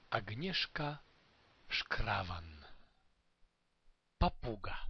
Agnieszka Szkrawan. Papuga.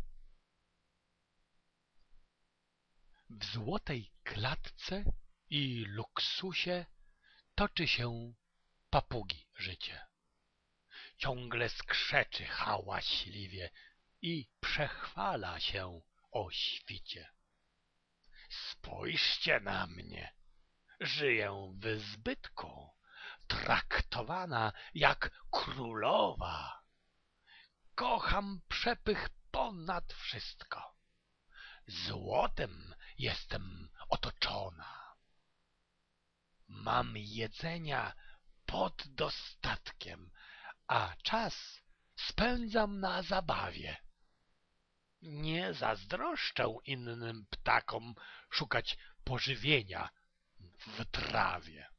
W złotej klatce i luksusie toczy się papugi życie. Ciągle skrzeczy hałaśliwie i przechwala się o świcie. Spójrzcie na mnie, żyję w zbytku, traktowana jak królowa. Kocham przepych ponad wszystko. Złotem jestem otoczona. Mam jedzenia pod dostatkiem, a czas spędzam na zabawie. Nie zazdroszczę innym ptakom szukać pożywienia w trawie.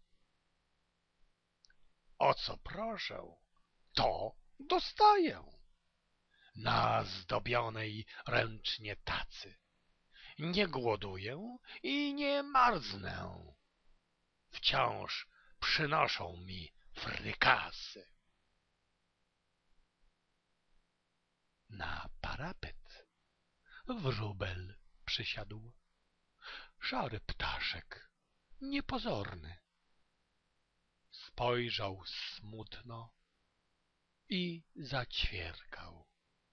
O co proszę, to dostaję na zdobionej ręcznie tacy. Nie głoduję i nie marznę. Wciąż przynoszą mi frykasy. Na parapet wróbel przysiadł. Szary ptaszek, niepozorny. Spojrzał smutno i zaćwierkał.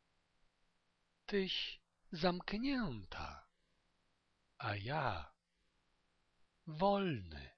Tyś zamknięta, a ja wolny.